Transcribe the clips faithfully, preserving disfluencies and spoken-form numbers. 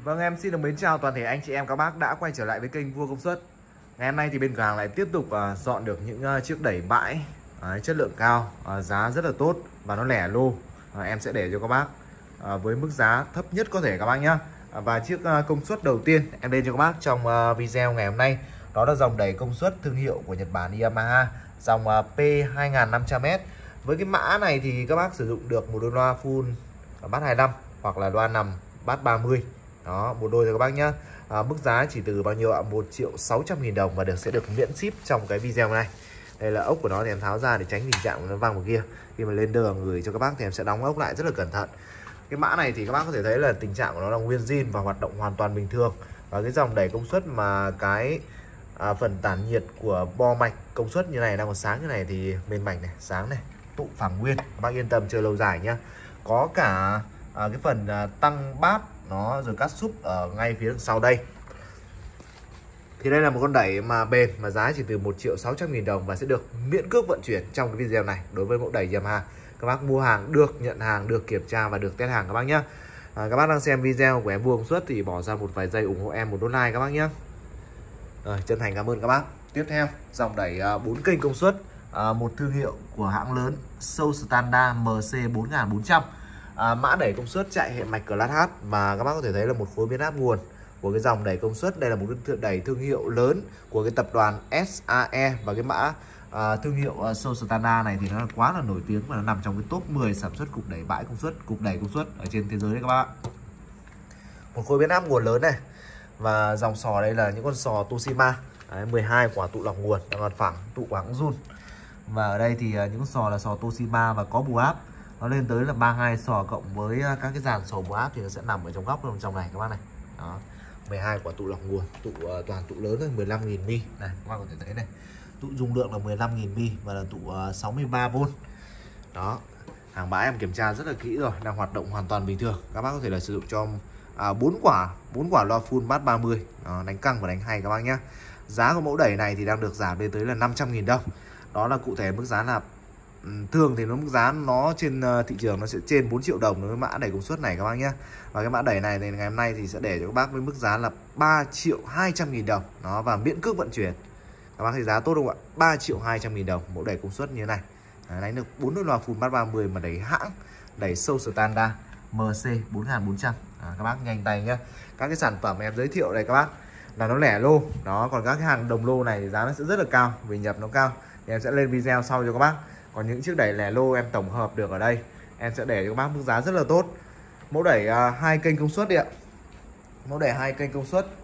Vâng, em xin được mến chào toàn thể anh chị em các bác đã quay trở lại với kênh Vua Công Suất. Ngày hôm nay thì bên cửa hàng lại tiếp tục uh, dọn được những uh, chiếc đẩy bãi uh, chất lượng cao, uh, giá rất là tốt và nó lẻ lô. Uh, em sẽ để cho các bác uh, với mức giá thấp nhất có thể các bác nhé. Uh, và chiếc uh, công suất đầu tiên em lên cho các bác trong uh, video ngày hôm nay, đó là dòng đẩy công suất thương hiệu của Nhật Bản Yamaha, dòng uh, P hai nghìn năm trăm S. Với cái mã này thì các bác sử dụng được một đôi loa full bass hai mươi lăm hoặc là loa nằm bass ba mươi. Đó, một đôi cho các bác nhá. À, mức giá chỉ từ bao nhiêu ạ? một triệu sáu trăm nghìn đồng và được sẽ được miễn ship trong cái video này. Đây là ốc của nó thì em tháo ra để tránh tình trạng nó văng vào kia. Khi mà lên đường gửi cho các bác thì em sẽ đóng ốc lại rất là cẩn thận. Cái mã này thì các bác có thể thấy là tình trạng của nó là nguyên zin và hoạt động hoàn toàn bình thường. Và cái dòng đẩy công suất mà cái à, phần tản nhiệt của bo mạch công suất như này đang còn sáng như này thì bên mạch này sáng này, tụ phẳng nguyên. Các bác yên tâm chơi lâu dài nhá. Có cả à, cái phần à, tăng bát nó rồi cắt súp ở ngay phía sau đây. Thì đây là một con đẩy mà bền mà giá chỉ từ một triệu sáu trăm nghìn đồng và sẽ được miễn cước vận chuyển trong cái video này đối với mẫu đẩy Yamaha. Các bác mua hàng được nhận hàng, được kiểm tra và được test hàng các bác nhé. À, các bác đang xem video của em Vua Công Suất thì bỏ ra một vài giây ủng hộ em một đô like các bác nhé. Rồi, chân thành cảm ơn các bác. Tiếp theo dòng đẩy bốn kênh công suất, à, một thương hiệu của hãng lớn Soul Standard M C bốn nghìn bốn trăm. À, mã đẩy công suất chạy hệ mạch Class H và các bác có thể thấy là một khối biến áp nguồn của cái dòng đẩy công suất. Đây là một cái đẩy thương hiệu lớn của cái tập đoàn S A E và cái mã à, thương hiệu uh, Soul Standard này thì nó quá là nổi tiếng và nó nằm trong cái top mười sản xuất cục đẩy bãi công suất, cục đẩy công suất ở trên thế giới đấy các bác. Một khối biến áp nguồn lớn này và dòng sò đây là những con sò Toshiba, đấy, mười hai quả tụ lọc nguồn đang còn phẳng, tụ của hãng Jun. Và ở đây thì uh, những con sò là sò Toshiba và có bù áp. Nó lên tới là ba mươi hai sò cộng với các cái dàn sò bù áp thì nó sẽ nằm ở trong góc trong này các bác này. Đó, mười hai quả tụ lọc nguồn, tụ uh, toàn tụ lớn rồi, mười lăm nghìn mi này, các bác có thể thấy này. Tụ dung lượng là mười lăm nghìn mi và là tụ uh, sáu mươi ba vôn. Đó, hàng bãi em kiểm tra rất là kỹ rồi, đang hoạt động hoàn toàn bình thường. Các bác có thể là sử dụng cho à, bốn quả, bốn quả loa full bass ba mươi. Đó, đánh căng và đánh hay các bác nhé. Giá của mẫu đẩy này thì đang được giảm lên tới là năm trăm nghìn đồng. Đó là cụ thể mức giá là thường thì nó mức giá nó trên thị trường nó sẽ trên bốn triệu đồng đối với mã đẩy công suất này các bác nhé. Và cái mã đẩy này thì ngày hôm nay thì sẽ để cho các bác với mức giá là ba triệu hai trăm nghìn đồng. Đó, và miễn cước vận chuyển. Các bác thấy giá tốt không ạ? ba triệu hai trăm nghìn đồng mẫu đẩy công suất như thế này. Đấy, đánh được bốn đôi loa full bass ba mươi mà đẩy hãng, đẩy Soul Standard M C bốn nghìn bốn trăm. À, các bác nhanh tay nhé. Các cái sản phẩm em giới thiệu đây các bác là nó lẻ lô. Đó, còn các cái hàng đồng lô này thì giá nó sẽ rất là cao vì nhập nó cao. Thì em sẽ lên video sau cho các bác. Còn những chiếc đẩy lẻ lô em tổng hợp được ở đây em sẽ để cho các bác mức giá rất là tốt. Mẫu đẩy uh, hai kênh công suất đi ạ. Mẫu đẩy hai kênh công suất.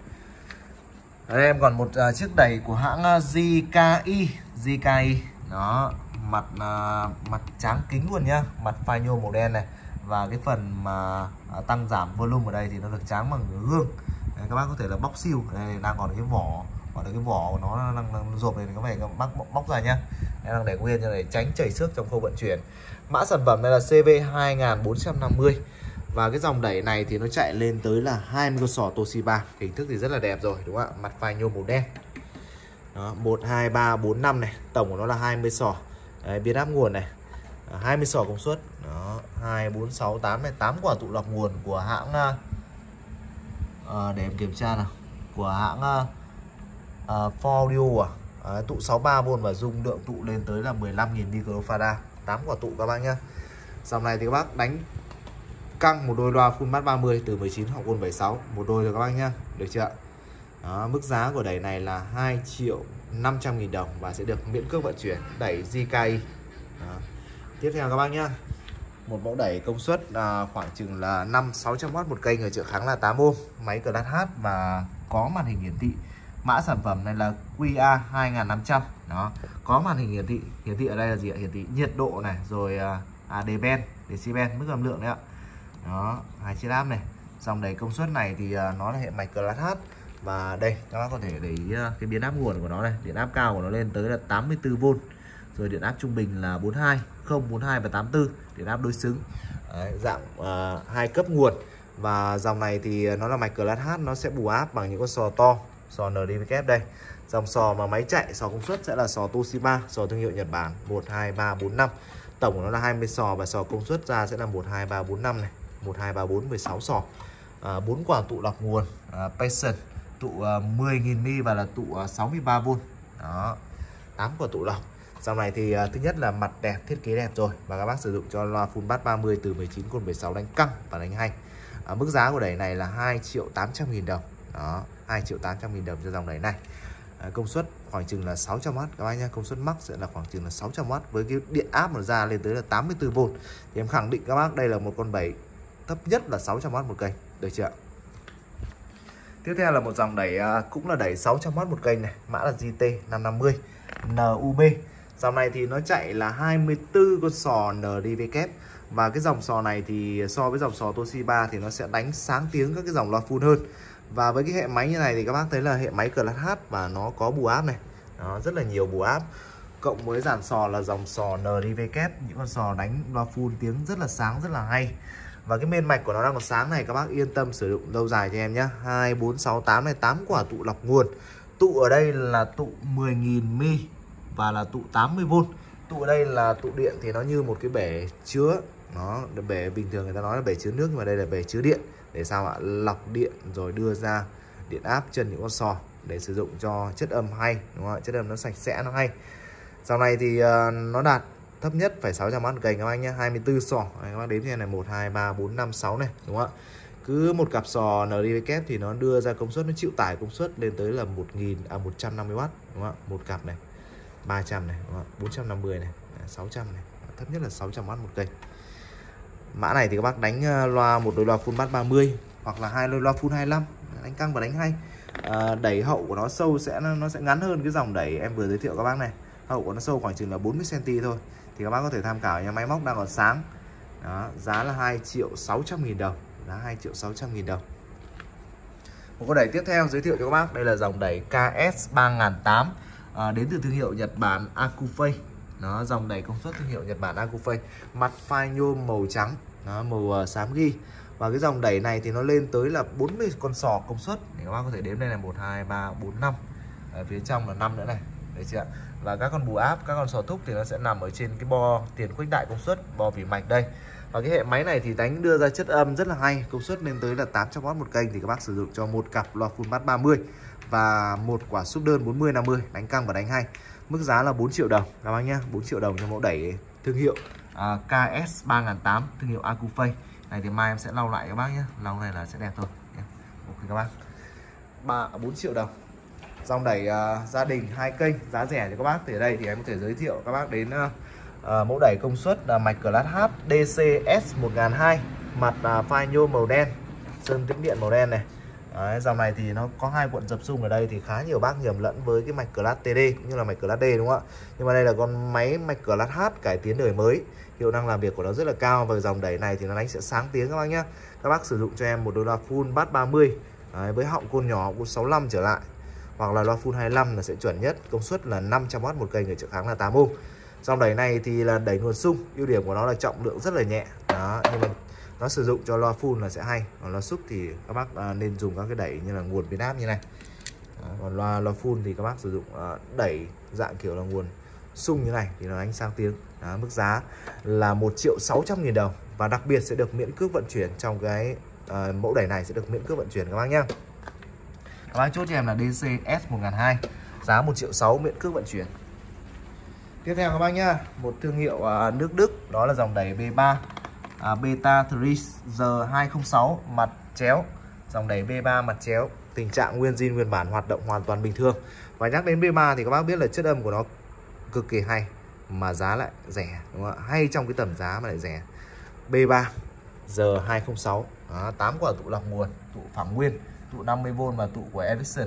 Ở đây em còn một uh, chiếc đẩy của hãng uh, J K I, J K I. Đó, mặt uh, mặt tráng kính luôn nhá, mặt phai nhôm màu đen này. Và cái phần mà uh, tăng giảm volume ở đây thì nó được tráng bằng gương. Đấy, các bác có thể là bóc siêu. Đây đang còn cái vỏ, còn cái vỏ của nó đang, đang rộp này, các bạn bác bóc ra nhá. Em đang để nguyên cho để tránh chảy xước trong khâu vận chuyển. Mã sản phẩm này là C V hai nghìn bốn trăm năm mươi. Và cái dòng đẩy này thì nó chạy lên tới là hai mươi con sò Toshiba. Hình thức thì rất là đẹp rồi đúng không ạ? Mặt phai nhôm màu đen. Đó, một, hai, ba, bốn, năm này. Tổng của nó là hai mươi sò. Đấy, biến áp nguồn này. hai mươi sò công suất. Đó, hai, bốn, sáu, tám này. tám quả tụ lọc nguồn của hãng à, để em kiểm tra nào. Của hãng uh, For Audio à. À, tụ sáu mươi ba vôn và dung lượng tụ lên tới là mười lăm nghìn microfarad. tám quả tụ các bác nhá. Dòng này thì các bác đánh căng một đôi loa full bass ba mươi từ mười chín hoặc vôn bảy mươi sáu, một đôi rồi các bác nhá. Được chưa? Đó, mức giá của đẩy này là hai triệu năm trăm nghìn đồng và sẽ được miễn cước vận chuyển, đẩy J K I. Đó. Tiếp theo các bác nhá. Một mẫu đẩy công suất à, khoảng chừng là năm sáu trăm oát một kênh ở trợ kháng là tám ôm, máy Class H và có màn hình hiển thị. Mã sản phẩm này là Q A hai nghìn năm trăm. Đó, có màn hình hiển thị. Hiển thị ở đây là gì ạ? Hiển thị nhiệt độ này, rồi à, decibel, decibel mức âm lượng đấy ạ. Đó, hai chiếc áp này. Dòng đẩy công suất này thì à, nó là hệ mạch Class H. Và đây các bác có thể để ý cái biến áp nguồn của nó này, điện áp cao của nó lên tới là tám mươi tư vôn. Rồi điện áp trung bình là bốn mươi hai, không, bốn mươi hai và tám mươi tư, điện áp đối xứng. Đấy, dạng uh, hai cấp nguồn. Và dòng này thì nó là mạch Class H, nó sẽ bù áp bằng những con sò to, sò N D V K đây. Dòng sò mà máy chạy, sò công suất sẽ là sò Toshiba, sò thương hiệu Nhật Bản một, hai, ba, bốn, năm. Tổng của nó là hai mươi sò và sò công suất ra sẽ là một, hai, ba, bốn, năm này, một, hai, ba, bốn, mười sáu sò. bốn quả tụ lọc nguồn à, Passion, tụ à, mười nghìn mi và là tụ à, sáu mươi ba vôn. Đó, tám quả tụ lọc. Dòng này thì uh, thứ nhất là mặt đẹp, thiết kế đẹp rồi, và các bác sử dụng cho loa full bass ba mươi từ mười chín côn mười sáu đánh căng và đánh hay. À, mức giá của đẩy này là hai triệu tám trăm nghìn đồng. Đó, hai triệu tám trăm nghìn đồng cho dòng đẩy này. À, công suất khoảng chừng là sáu trăm oát các bác nhé, công suất max sẽ là khoảng chừng là sáu trăm oát với cái điện áp nó ra lên tới là tám mươi tư vôn. Thì em khẳng định các bác đây là một con bẩy thấp nhất là sáu trăm oát một kênh, được chưa? Tiếp theo là một dòng đẩy uh, cũng là đẩy sáu trăm oát một kênh này, mã là J T năm năm mươi N U B. Dòng này thì nó chạy là hai mươi tư con sò N D V kép. Và cái dòng sò này thì so với dòng sò Toshiba thì nó sẽ đánh sáng tiếng các cái dòng loa full hơn. Và với cái hệ máy như này thì các bác thấy là hệ máy Class H và nó có bù áp này. Đó, rất là nhiều bù áp. Cộng với dàn sò là dòng sò N D V kép, những con sò đánh loa full tiếng rất là sáng, rất là hay. Và cái main mạch của nó đang còn sáng này, các bác yên tâm sử dụng lâu dài cho em nhé. Hai, bốn, sáu, tám này, tám quả tụ lọc nguồn. Tụ ở đây là tụ mười nghìn mi và là tụ tám mươi vôn. Tụ ở đây là tụ điện thì nó như một cái bể chứa. Nó bể bình thường người ta nói là bể chứa nước, nhưng mà đây là bể chứa điện. Để sao ạ? Lọc điện rồi đưa ra điện áp chân những con sò để sử dụng cho chất âm hay, đúng không ạ? Chất âm nó sạch sẽ, nó hay. Dòng này thì uh, nó đạt thấp nhất phải sáu trăm oát một kênh các anh nhé, hai mươi tư sò. Các bác đếm trên này một, hai, ba, bốn, năm, sáu này, đúng không ạ? Cứ một cặp sò N D V kép thì nó đưa ra công suất, nó chịu tải công suất lên tới là một nghìn à một trăm năm mươi oát, đúng không ạ? Một cặp này, ba trăm này, đúng không ạ? bốn trăm năm mươi này, sáu trăm này, thấp nhất là sáu trăm oát một kênh. Mã này thì các bác đánh loa một đôi loa full bass ba mươi hoặc là hai đôi loa full hai mươi lăm, đánh căng và đánh hay. À, đẩy hậu của nó sâu sẽ nó sẽ ngắn hơn cái dòng đẩy em vừa giới thiệu các bác này. Hậu của nó sâu khoảng chừng là bốn mươi xăng ti mét thôi. Thì các bác có thể tham khảo nha, máy móc đang còn sáng. Đó, giá là hai triệu sáu trăm nghìn đồng, giá hai triệu sáu trăm nghìn đồng. Một con đẩy tiếp theo giới thiệu cho các bác, đây là dòng đẩy K S ba nghìn tám trăm à, đến từ thương hiệu Nhật Bản Akufei. Nó dòng đẩy công suất thương hiệu Nhật Bản Akufei, mặt phai nhôm màu trắng, nó màu uh, xám ghi. Và cái dòng đẩy này thì nó lên tới là bốn mươi con sò công suất. Thì các bác có thể đếm đây là một, hai, ba, bốn, năm. Ở phía trong là năm nữa này, đấy chưa ạ? Và các con bù áp, các con sò thúc thì nó sẽ nằm ở trên cái bo tiền khuếch đại công suất, bo vỉ mạch đây. Và cái hệ máy này thì đánh đưa ra chất âm rất là hay, công suất lên tới là tám trăm oát một kênh. Thì các bác sử dụng cho một cặp loa full bass ba mươi và một quả sub đơn bốn mươi năm mươi, đánh căng và đánh hay. Mức giá là bốn triệu đồng các bác nhé, bốn triệu đồng cho mẫu đẩy thương hiệu à, K S ba nghìn tám trăm thương hiệu Akufei. Này thì mai em sẽ lau lại các bác nhé, lau này là sẽ đẹp thôi. Ok các bác, ba bốn triệu đồng. Dòng đẩy uh, gia đình hai kênh giá rẻ cho các bác. Thì ở đây thì em có thể giới thiệu các bác đến uh, uh, mẫu đẩy công suất là mạch Class H D C S một nghìn hai trăm, mặt uh, phai nhôm màu đen, sơn tĩnh điện màu đen này. Đấy, dòng này thì nó có hai cuộn dập xung ở đây thì khá nhiều bác nhầm lẫn với cái mạch Class T D cũng như là mạch Class D, đúng không ạ? Nhưng mà đây là con máy mạch Class H cải tiến đời mới, hiệu năng làm việc của nó rất là cao. Và dòng đẩy này thì nó đánh sẽ sáng tiếng các bác nhé. Các bác sử dụng cho em một đôi loa full bass ba mươi đấy, với họng côn nhỏ, côn sáu mươi lăm trở lại, hoặc là loa full hai mươi lăm là sẽ chuẩn nhất, công suất là năm trăm oát một kênh, ở trợ kháng là tám ôm. Dòng đẩy này thì là đẩy nguồn xung, ưu điểm của nó là trọng lượng rất là nhẹ. Đó, nhưng mà nó sử dụng cho loa full là sẽ hay. Còn loa sub thì các bác à, nên dùng các cái đẩy như là nguồn biến áp như này. Đó, còn loa loa full thì các bác sử dụng à, đẩy dạng kiểu là nguồn xung như này thì nó đánh sang tiếng. Đó, mức giá là một triệu sáu trăm nghìn đồng và đặc biệt sẽ được miễn cước vận chuyển trong cái à, mẫu đẩy này sẽ được miễn cước vận chuyển các bác nhé. Các bác chốt cho em là D C S một nghìn hai trăm, giá một triệu sáu miễn cước vận chuyển. Tiếp theo các bác nhá, một thương hiệu uh, nước Đức, đó là dòng đẩy B ba uh, Beta G hai không sáu mặt chéo. Dòng đẩy B ba mặt chéo, tình trạng nguyên zin nguyên bản, hoạt động hoàn toàn bình thường. Và nhắc đến B ba thì các bác biết là chất âm của nó cực kỳ hay mà giá lại rẻ, đúng không ạ? Hay trong cái tầm giá mà lại rẻ. B ba G hai không sáu, đó, tám quả tụ lọc nguồn, tụ phẳng nguyên, tụ năm mươi vôn và tụ của Edison.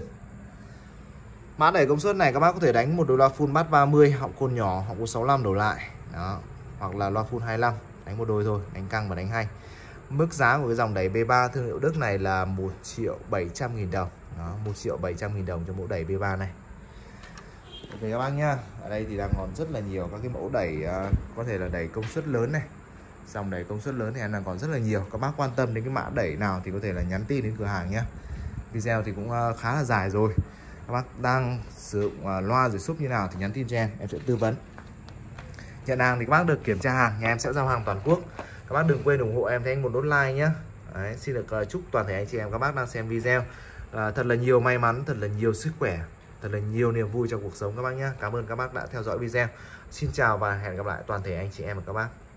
Mã đẩy công suất này các bác có thể đánh một đôi loa full bass ba mươi, họng côn nhỏ, họng côn sáu mươi lăm đổ lại. Đó, hoặc là loa full hai mươi lăm, đánh một đôi thôi, đánh căng và đánh hay. Mức giá của cái dòng đẩy B ba thương hiệu Đức này là một triệu bảy trăm nghìn đồng. Đó, một triệu bảy trăm nghìn đồng cho mẫu đẩy B ba này. Ok các bác nhá. Ở đây thì đang còn rất là nhiều các cái mẫu đẩy uh, có thể là đẩy công suất lớn này. Dòng đẩy công suất lớn thì em đang còn rất là nhiều. Các bác quan tâm đến cái mã đẩy nào thì có thể là nhắn tin đến cửa hàng nhé. Video thì cũng uh, khá là dài rồi. Các bác đang sử dụng uh, loa rồi sub như nào thì nhắn tin cho em, em sẽ tư vấn. Nhận hàng thì các bác được kiểm tra hàng, nhà em sẽ giao hàng toàn quốc. Các bác đừng quên ủng hộ em theo anh một nốt like nhé. Đấy, xin được uh, chúc toàn thể anh chị em các bác đang xem video uh, thật là nhiều may mắn, thật là nhiều sức khỏe, thật là nhiều niềm vui trong cuộc sống các bác nhé. Cảm ơn các bác đã theo dõi video. Xin chào và hẹn gặp lại toàn thể anh chị em và các bác.